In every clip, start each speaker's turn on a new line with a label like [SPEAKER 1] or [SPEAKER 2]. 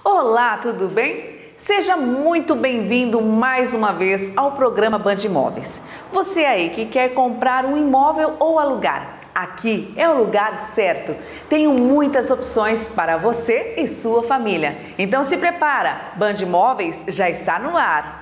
[SPEAKER 1] Olá, tudo bem? Seja muito bem-vindo mais uma vez ao programa Band Imóveis. Você aí que quer comprar um imóvel ou alugar, aqui é o lugar certo. Tenho muitas opções para você e sua família. Então se prepara, Band Imóveis já está no ar.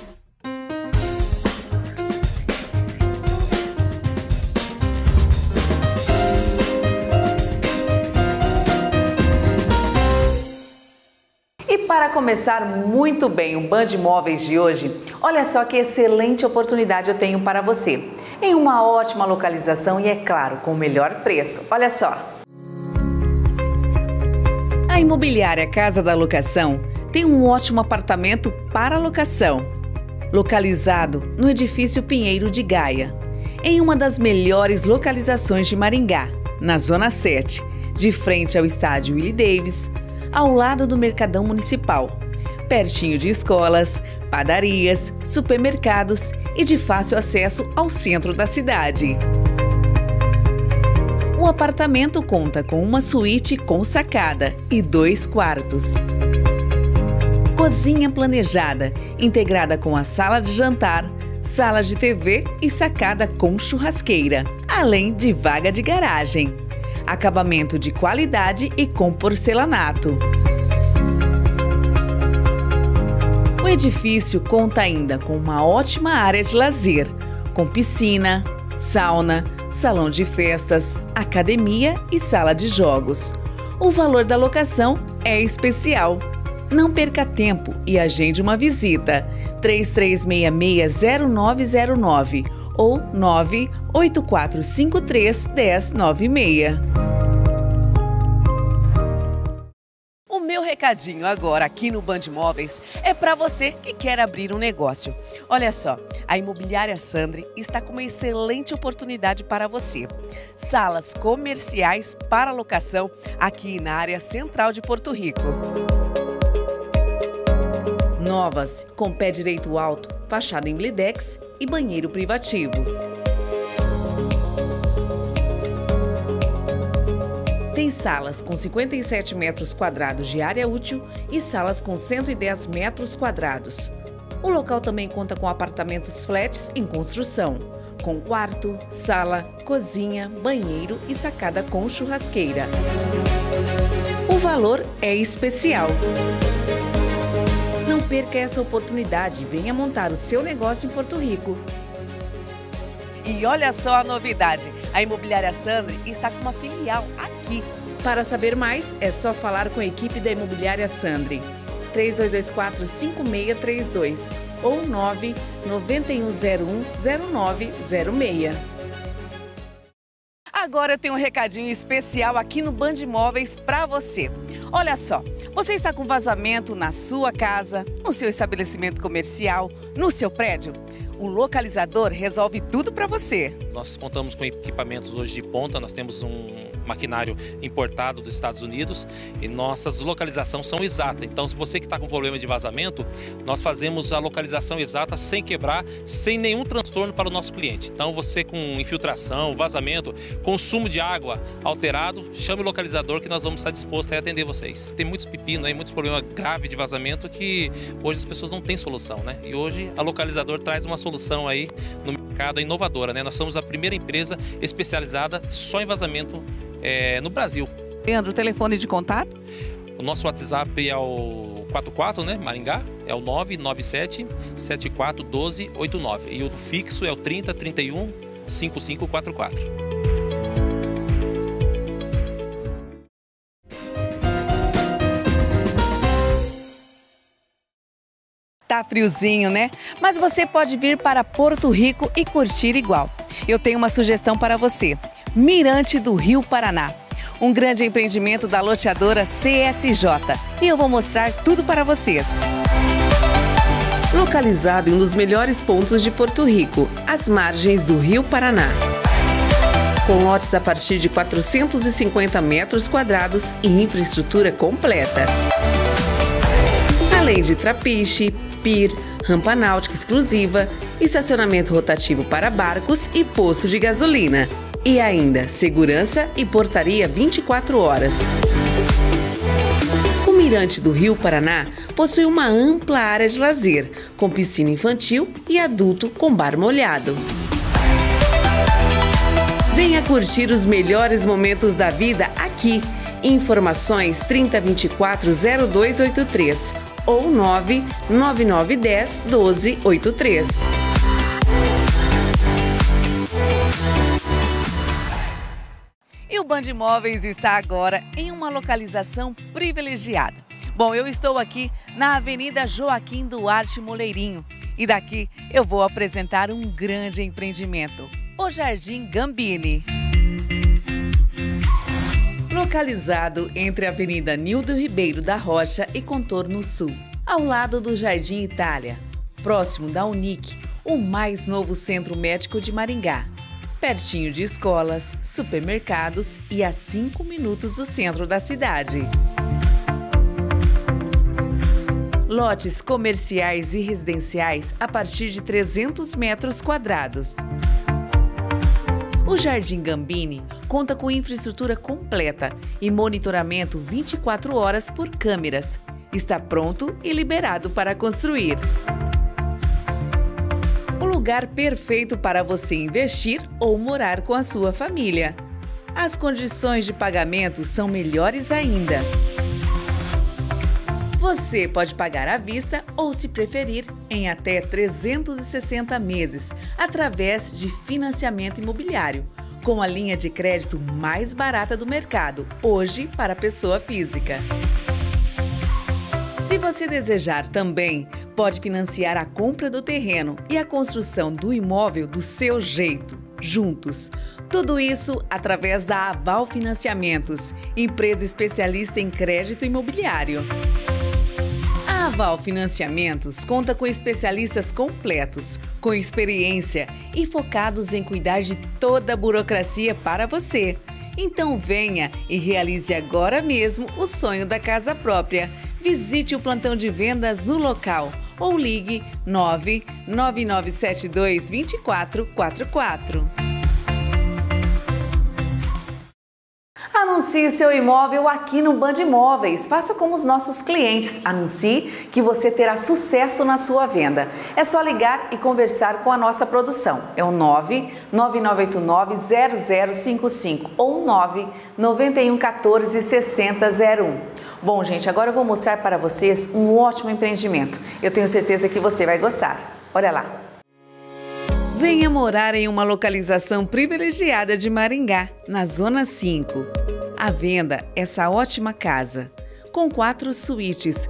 [SPEAKER 1] E para começar muito bem o Band Imóveis de hoje, olha só que excelente oportunidade eu tenho para você. Em uma ótima localização e, é claro, com o melhor preço. Olha só! A Imobiliária Casa da Locação tem um ótimo apartamento para locação, localizado no edifício Pinheiro de Gaia, em uma das melhores localizações de Maringá, na Zona 7, de frente ao estádio Willie Davis, ao lado do Mercadão Municipal, pertinho de escolas, padarias, supermercados e de fácil acesso ao centro da cidade. O apartamento conta com uma suíte com sacada e 2 quartos. Cozinha planejada, integrada com a sala de jantar, sala de TV e sacada com churrasqueira, além de vaga de garagem. Acabamento de qualidade e com porcelanato. O edifício conta ainda com uma ótima área de lazer, com piscina, sauna, salão de festas, academia e sala de jogos. O valor da locação é especial. Não perca tempo e agende uma visita. 3366-0909 ou 98453-1096. O meu recadinho agora aqui no Band Imóveis é para você que quer abrir um negócio. Olha só, a Imobiliária Sandri está com uma excelente oportunidade para você. Salas comerciais para locação aqui na área central de Porto Rico. Novas, com pé direito alto, fachada em blindex e banheiro privativo. Tem salas com 57 metros quadrados de área útil e salas com 110 metros quadrados. O local também conta com apartamentos flats em construção, com quarto, sala, cozinha, banheiro e sacada com churrasqueira. O valor é especial. Não perca essa oportunidade e venha montar o seu negócio em Porto Rico. E olha só a novidade, a Imobiliária Sandri está com uma filial aqui. Para saber mais, é só falar com a equipe da Imobiliária Sandri. 3224-5632 ou 99101-0906. Agora eu tenho um recadinho especial aqui no Band Imóveis para você. Olha só, você está com vazamento na sua casa, no seu estabelecimento comercial, no seu prédio? O localizador resolve tudo para você.
[SPEAKER 2] Nós contamos com equipamentos hoje de ponta, nós temos um maquinário importado dos Estados Unidos e nossas localizações são exatas. Então, se você que está com problema de vazamento, nós fazemos a localização exata sem quebrar, sem nenhum transtorno para o nosso cliente. Então, você com infiltração, vazamento, consumo de água alterado, chame o localizador que nós vamos estar dispostos a atender vocês. Tem muitos pepinos aí, muitos problemas graves de vazamento que hoje as pessoas não têm solução, né? E hoje a localizador traz uma solução aí no mercado inovadora, né? Nós somos a primeira empresa especializada só em vazamento no Brasil.
[SPEAKER 1] Leandro, o telefone de contato?
[SPEAKER 2] O nosso WhatsApp é o 44, né? Maringá, é o 997-741289 e o fixo é o 3031-5544.
[SPEAKER 1] Tá friozinho, né? Mas você pode vir para Porto Rico e curtir igual. Eu tenho uma sugestão para você. Mirante do Rio Paraná. Um grande empreendimento da loteadora CSJ. E eu vou mostrar tudo para vocês. Localizado em um dos melhores pontos de Porto Rico, às margens do Rio Paraná. Com lotes a partir de 450 metros quadrados e infraestrutura completa. Além de trapiche, pier, rampa náutica exclusiva, estacionamento rotativo para barcos e posto de gasolina. E ainda segurança e portaria 24 horas. O Mirante do Rio Paraná possui uma ampla área de lazer, com piscina infantil e adulto com bar molhado. Venha curtir os melhores momentos da vida aqui. Informações 3024-0283 ou 99910-1283. E o Band Imóveis está agora em uma localização privilegiada. Bom, eu estou aqui na Avenida Joaquim Duarte Moleirinho e daqui eu vou apresentar um grande empreendimento, o Jardim Gambini. Localizado entre a Avenida Nildo Ribeiro da Rocha e Contorno Sul, ao lado do Jardim Itália, próximo da Unic, o mais novo centro médico de Maringá, pertinho de escolas, supermercados e a 5 minutos do centro da cidade. Lotes comerciais e residenciais a partir de 300 metros quadrados. O Jardim Gambini conta com infraestrutura completa e monitoramento 24 horas por câmeras. Está pronto e liberado para construir. O lugar perfeito para você investir ou morar com a sua família. As condições de pagamento são melhores ainda. Você pode pagar à vista ou, se preferir, em até 360 meses, através de financiamento imobiliário, com a linha de crédito mais barata do mercado, hoje para pessoa física. Se você desejar também, pode financiar a compra do terreno e a construção do imóvel do seu jeito, juntos. Tudo isso através da Aval Financiamentos, empresa especialista em crédito imobiliário. A Aval Financiamentos conta com especialistas completos, com experiência e focados em cuidar de toda a burocracia para você. Então venha e realize agora mesmo o sonho da casa própria. Visite o plantão de vendas no local ou ligue 99972-2444. Anuncie seu imóvel aqui no Band Imóveis. Faça como os nossos clientes. Anuncie que você terá sucesso na sua venda. É só ligar e conversar com a nossa produção. É o 99989-0055 ou 99114-6001. Bom, gente, agora eu vou mostrar para vocês um ótimo empreendimento. Eu tenho certeza que você vai gostar. Olha lá. Venha morar em uma localização privilegiada de Maringá, na Zona 5. À venda essa ótima casa, com 4 suítes,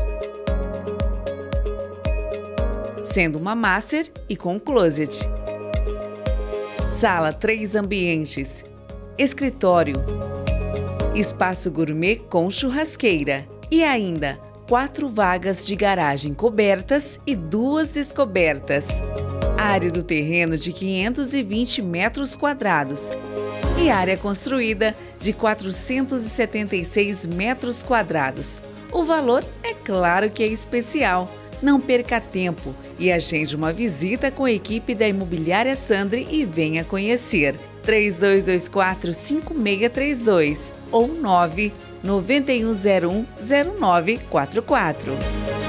[SPEAKER 1] sendo uma master e com closet. Sala 3 ambientes, escritório, espaço gourmet com churrasqueira e ainda 4 vagas de garagem cobertas e 2 descobertas. Área do terreno de 520 metros quadrados e área construída de 476 metros quadrados. O valor é claro que é especial. Não perca tempo e agende uma visita com a equipe da Imobiliária Sandri e venha conhecer. 3224-5632 ou 99101-0944.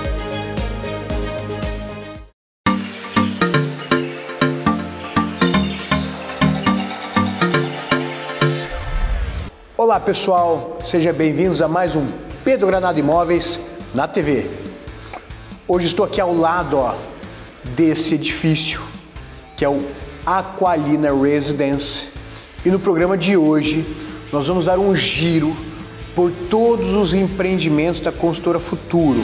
[SPEAKER 3] Olá pessoal, sejam bem-vindos a mais um Pedro Granado Imóveis na TV. Hoje estou aqui ao lado desse edifício que é o Aqualina Residence e no programa de hoje nós vamos dar um giro por todos os empreendimentos da Construtora Futuro.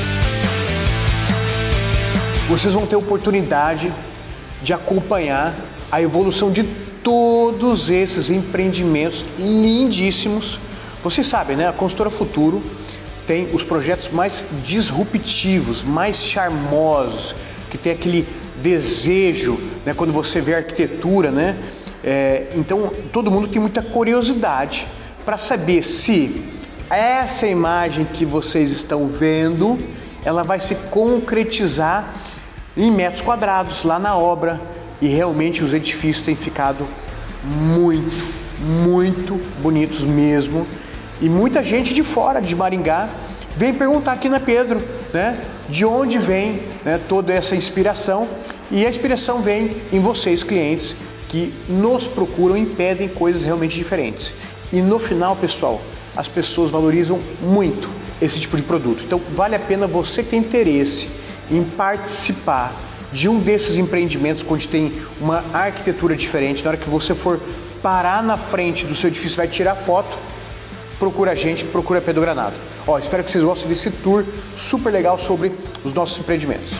[SPEAKER 3] Vocês vão ter oportunidade de acompanhar a evolução de todos esses empreendimentos lindíssimos. Vocês sabem, né? A Construtora Futuro tem os projetos mais disruptivos, mais charmosos, que tem aquele desejo, né? Quando você vê a arquitetura, né? Então todo mundo tem muita curiosidade para saber se essa imagem que vocês estão vendo, ela vai se concretizar em metros quadrados lá na obra. E realmente os edifícios têm ficado muito bonitos mesmo. E muita gente de fora de Maringá vem perguntar aqui na Pedro, né, de onde vem, né, toda essa inspiração. E a inspiração vem em vocês, clientes, que nos procuram e pedem coisas realmente diferentes. E no final, pessoal, as pessoas valorizam muito esse tipo de produto. Então vale a pena você que tem interesse em participar de um desses empreendimentos onde tem uma arquitetura diferente. Na hora que você for parar na frente do seu edifício, vai tirar foto, procura a gente, procura Pedro Granado. Ó, espero que vocês gostem desse tour super legal sobre os nossos empreendimentos.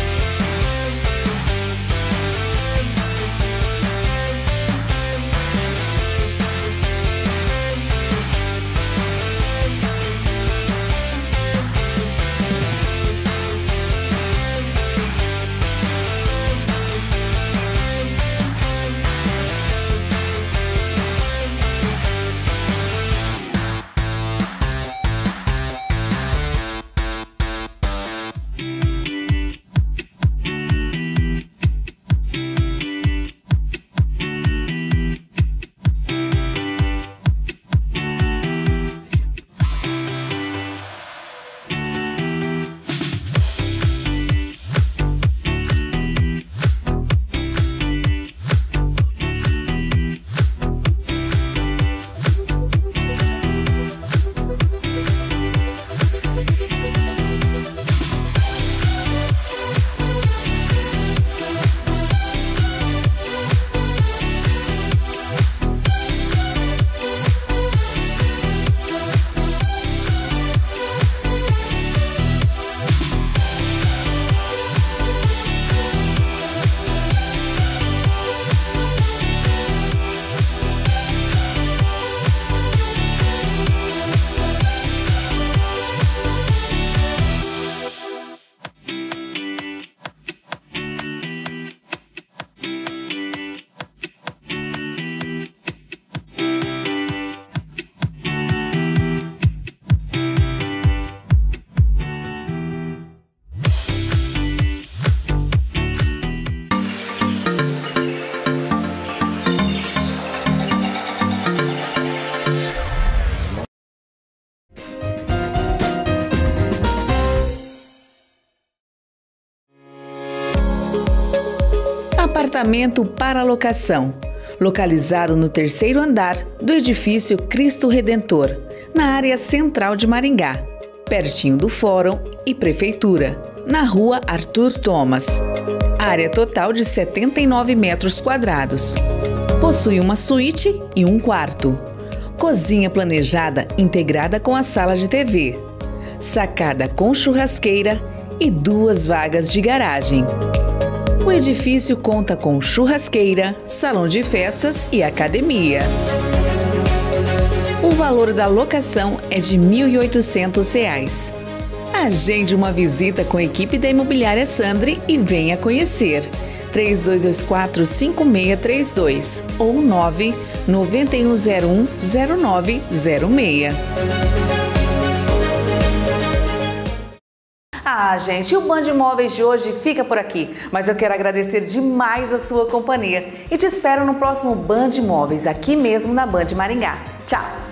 [SPEAKER 1] Apartamento para locação, localizado no 3º andar do edifício Cristo Redentor, na área central de Maringá, pertinho do Fórum e Prefeitura, na rua Arthur Thomas. Área total de 79 metros quadrados. Possui uma suíte e um quarto. Cozinha planejada integrada com a sala de TV. Sacada com churrasqueira e 2 vagas de garagem. O edifício conta com churrasqueira, salão de festas e academia. O valor da locação é de R$ 1.800. Agende uma visita com a equipe da Imobiliária Sandri e venha conhecer. 3224-5632 ou 99101-0906. Ah, gente, o Band Imóveis de hoje fica por aqui, mas eu quero agradecer demais a sua companhia e te espero no próximo Band Imóveis, aqui mesmo na Band Maringá. Tchau!